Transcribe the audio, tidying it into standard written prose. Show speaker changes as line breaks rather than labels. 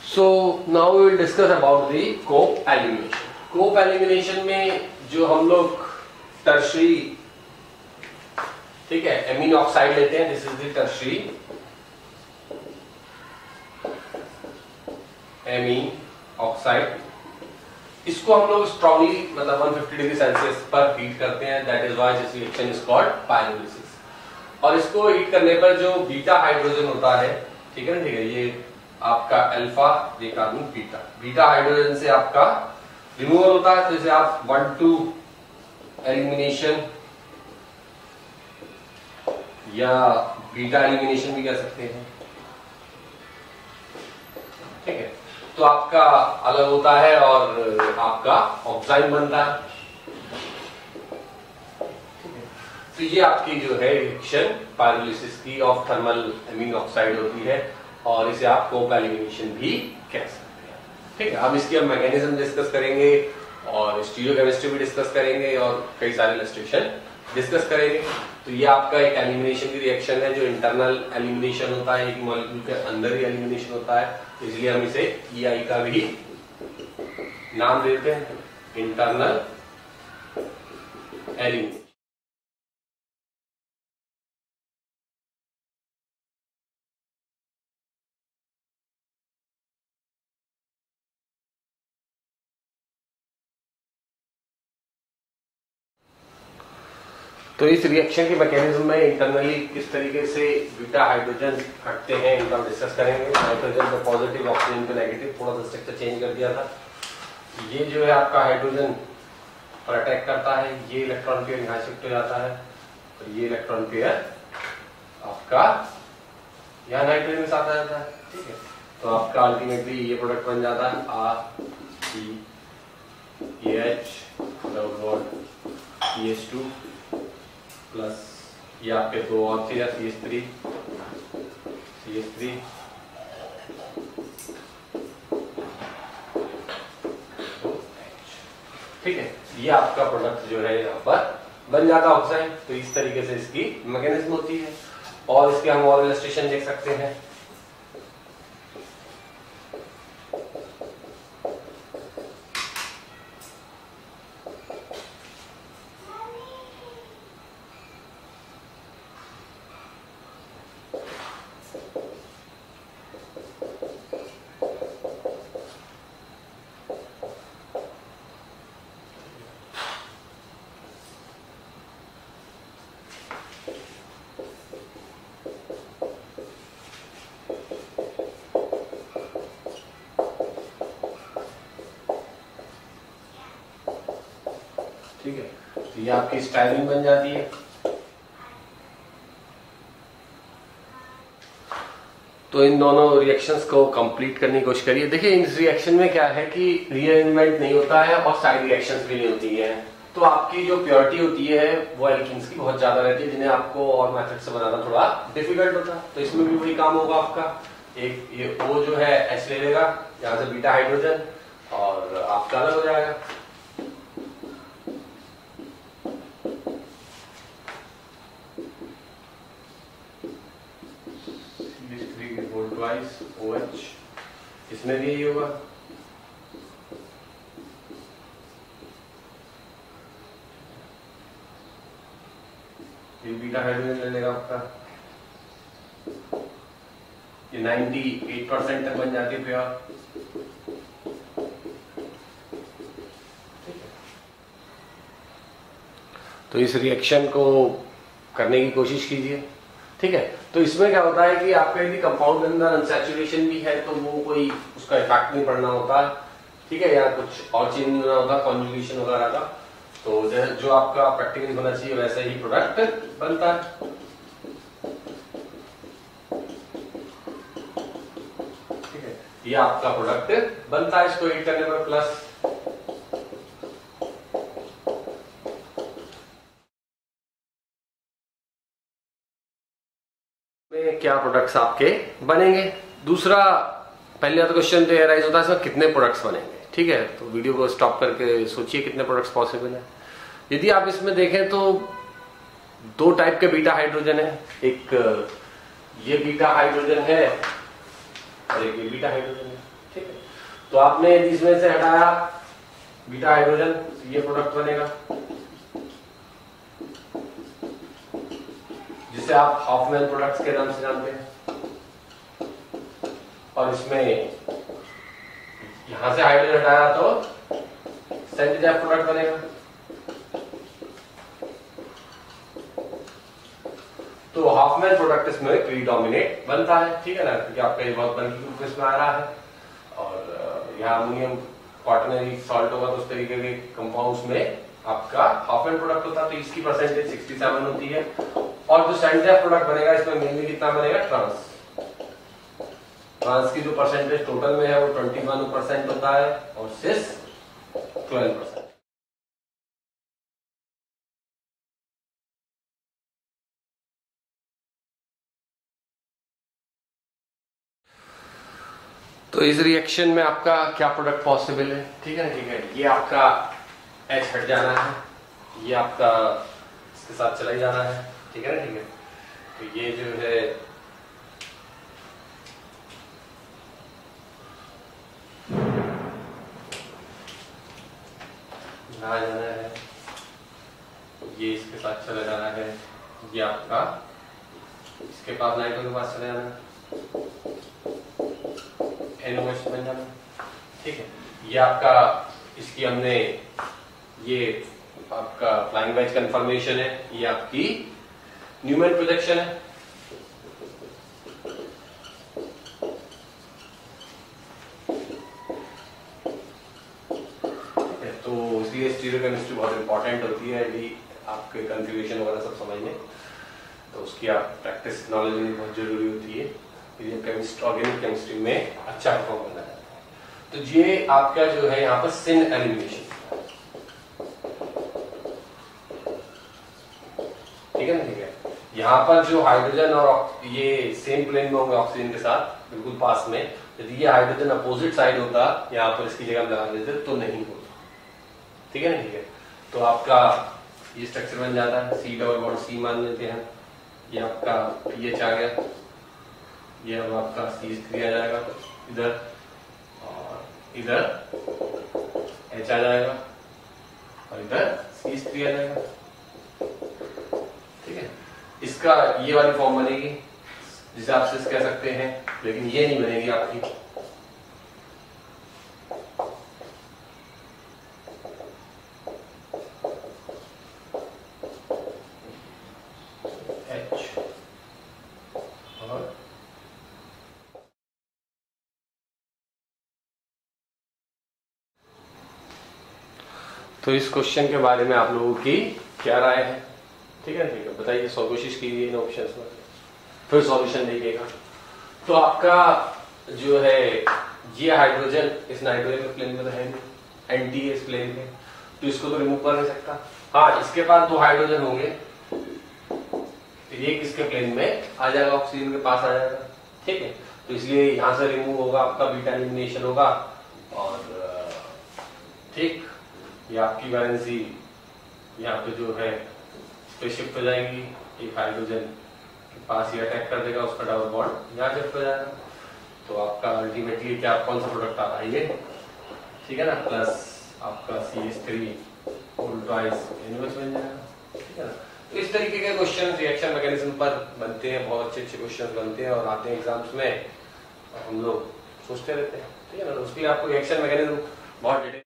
So now we will discuss about the co-elimination. Co-elimination में जो हम लोग टर्शरी, ठीक है, एमीन ऑक्साइड लेते हैं. This is the tertiary amine oxide. इसको हम लोग स्ट्रांगली मतलब 150 डिग्री सेल्सियस पर हीट करते हैं. That is why this reaction is called pyrolysis. और इसको हीट करने पर जो बीटा हाइड्रोजन होता है, ठीक है ना, ठीक है, ये आपका अल्फा, ये कार्बन बीटा, बीटा हाइड्रोजन से आपका रिमूवल होता है. तो इसे आप 1-2 एलिमिनेशन या बीटा एलिमिनेशन भी कह सकते हैं. ठीक है, तो आपका अलग होता है और आपका ऑक्साइड बनता है. तो ये आपकी जो है रिएक्शन पायरोलिसिस की ऑफ थर्मल एमीन ऑक्साइड होती है और इसे आप को-एलिमिनेशन भी कह सकते हैं. ठीक है, अब इसकी हम मैकेनिज्म डिस्कस करेंगे और स्टीरियोकेमिस्ट्री भी डिस्कस करेंगे और कई सारे इलस्ट्रेशन डिस्कस करेंगे. तो ये आपका एक एलिमिनेशन की रिएक्शन है जो इंटरनल एलिमिनेशन होता है, एक मॉलिक्यूल के अंदर ही एलिमिनेशन होता है. इसलिए हम इसे EI का भी नाम देते हैं, इंटरनल एलिमिनेशन. तो इस रिएक्शन के मैकेनिज्म में इंटरनली किस तरीके से बीटा हाइड्रोजन हटते हैं इनका डिस्कस करेंगे. हाइड्रोजन पे पॉजिटिव, ऑक्सीजन पे नेगेटिव, थोड़ा सा स्ट्रक्चर चेंज कर दिया था. ये जो है आपका हाइड्रोजन पर अटैक करता है, ये इलेक्ट्रॉन पेयर यहाँ शिफ्ट हो जाता है और ये इलेक्ट्रॉन पेयर आपका यहाँ नाइट्रोजन के साथ आ जाता है. ठीक है, तो आपका अल्टीमेटली ये प्रोडक्ट बन जाता है RCH प्लस ये आपके दो और चीज CH3. ठीक है, ये आपका प्रोडक्ट जो है यहाँ पर बन जाता है ऑक्साइड. तो इस तरीके से इसकी मैकेनिज्म होती है और इसके हम और इलस्ट्रेशन देख सकते हैं. ठीक है, तो ये आपकी स्टाइलिंग बन जाती है. तो इन दोनों रिएक्शंस को कंप्लीट करने की कोशिश करिए. देखिए, इस रिएक्शन में क्या है कि रीअरेंजमेंट नहीं होता है और साइड रिएक्शंस भी नहीं होती है. तो आपकी जो प्योरिटी होती है वो एल्कीन्स की बहुत ज्यादा रहती है, जिन्हें आपको और मेथड से बनाना थोड़ा डिफिकल्ट होता है. तो इसमें भी वही काम होगा आपका. एक ये O जो है H ले लेगा, यहाँ से बीटा हाइड्रोजन, और आपका अलग हो जाएगा. OH, इसमें भी यही होगा. ये बीटा हाइड्रोजन ले लेगा आपका. ये 98% तक बन जाती है प्योर. तो इस रिएक्शन को करने की कोशिश कीजिए. ठीक है, तो इसमें क्या होता है कि आपका यदि कंपाउंड के अंदर अनसैचुरेशन भी है तो वो कोई उसका इफेक्ट नहीं पड़ना होता है. ठीक है, या कुछ और चेंज नहीं होना होता कॉन्जुगेशन वगैरह का. तो जो आपका प्रैक्टिकली होना चाहिए वैसा ही प्रोडक्ट बनता है. ठीक है, ये आपका प्रोडक्ट बनता है. इसको हीट करने पर प्लस क्या प्रोडक्ट्स आपके बनेंगे. दूसरा, पहले तो क्वेश्चन तो राइज होता है इसमें कितने प्रोडक्ट्स बनेंगे. ठीक है, तो वीडियो को स्टॉप करके सोचिए कितने प्रोडक्ट्स पॉसिबल है. यदि आप इसमें देखें तो दो टाइप के बीटा हाइड्रोजन है. एक ये बीटा हाइड्रोजन है और एक ये बीटा हाइड्रोजन है. ठीक है। तो आपने यदि इसमें से हटाया बीटा हाइड्रोजन, ये प्रोडक्ट बनेगा जिसे आप हॉफमैन प्रोडक्ट्स के नाम से जानते हैं। और इसमें यहां से हाइड्रोजन हटाया तो सेंट प्रोडक्ट बनेगा। तो हॉफमैन प्रोडक्ट इसमें प्रीडोमिनेट बनता है, ठीक है ना, क्योंकि आपका ये बहुत बल्कि ग्रुप इसमें आ रहा है और यहाँ अमोनियम क्वाटरनरी सॉल्ट होगा तो उस तरीके के कंपाउंड्स में आपका हॉफमैन प्रोडक्ट होता है। तो इसकी परसेंटेज 67 होती है। और जो सेंट प्रोडक्ट बनेगा इसमें मेनली कितना बनेगा, ट्रांस की जो परसेंटेज टोटल में है वो 21% होता है और सिस 12%। तो इस रिएक्शन में आपका क्या प्रोडक्ट पॉसिबल है, ठीक है, ठीक है। ये आपका H हट जाना है, ये आपका इसके साथ चला ही जाना है, ठीक है ना, ठीक है। तो ये जो है यहाँ जाना है, ये इसके साथ चला जाना है, ये आपका इसके पास नाइट्रो के पास चला जाना है, NOH बन जाना, ठीक है। ये आपका इसकी हमने ये आपका फ्लाइंग वेज कंफर्मेशन है, ये आपकी न्यूमैन प्रोजेक्शन है। तो इसलिए स्टीरियोकेमिस्ट्री बहुत इंपॉर्टेंट होती है यदि आपके कंफ्यूजन वगैरह सब समझने, तो उसकी आप प्रैक्टिस नॉलेज भी बहुत जरूरी होती है ऑर्गेनिक केमिस्ट्री में अच्छा परफॉर्म करना है। तो ये आपका जो है यहाँ पर सिन एलिमिनेशन, ठीक है ना, ठीक है। यहाँ पर जो हाइड्रोजन और ये सेम प्लेन में होंगे ऑक्सीजन के साथ बिल्कुल पास में, यदि ये हाइड्रोजन अपोजिट साइड होता यहाँ पर इसकी जगह लगा देते तो नहीं होता, ठीक है ना, ठीक है। तो आपका ये स्ट्रक्चर बन जाता है, C डबल बॉन्ड C मान लेते हैं, ये आपका पीएच आ गया, ये अब आपका CH3 आ जाएगा इधर और इधर H आ जाएगा और इधर CH3 आ जाएगा, ठीक है। इसका ये वाली फॉर्म बनेगी जिसे आप सिस कह सकते हैं, लेकिन ये नहीं बनेगी आपकी, तो इस क्वेश्चन के बारे में आप लोगों की क्या राय है, ठीक है, ठीक है, बताइए। कोशिश कीजिए इन ऑप्शंस में, फिर सॉल्यूशन देखिएगा। तो आपका जो है ये हाइड्रोजन इस नाइट्रोजन के प्लेन में तो है नहीं, एंटी इस प्लेन में, तो इसको तो रिमूव कर नहीं सकता। हाँ, इसके पास दो हाइड्रोजन होंगे, ये किसके प्लेन में आ जाएगा, ऑक्सीजन के पास आ जाएगा, ठीक है। तो इसलिए यहां से रिमूव होगा, आपका बीटा एलिमिनेशन होगा और ठीक, ये आपकी वैलेंसी यहाँ पे जो है शिफ्ट हो जाएगी, एक हाइड्रोजन के पास ये अटैक कर देगा, उसका डबल बॉन्ड यहाँ शिफ्ट हो जाएगा। तो आपका अल्टीमेटली क्या कौन सा प्रोडक्ट आ रहा है ये, ठीक है ना, प्लस आपका CH3 होल ट्वाइस NOH बन जाएगा, ठीक है ना। तो इस तरीके के क्वेश्चन रिएक्शन मैकेनिज्म पर बनते हैं, बहुत अच्छे अच्छे क्वेश्चन बनते हैं और आते हैं एग्जाम्स में, हम लोग सोचते रहते हैं, ठीक है ना। उसके लिए आपको रिएक्शन मैकेनिज्म बहुत डिटेल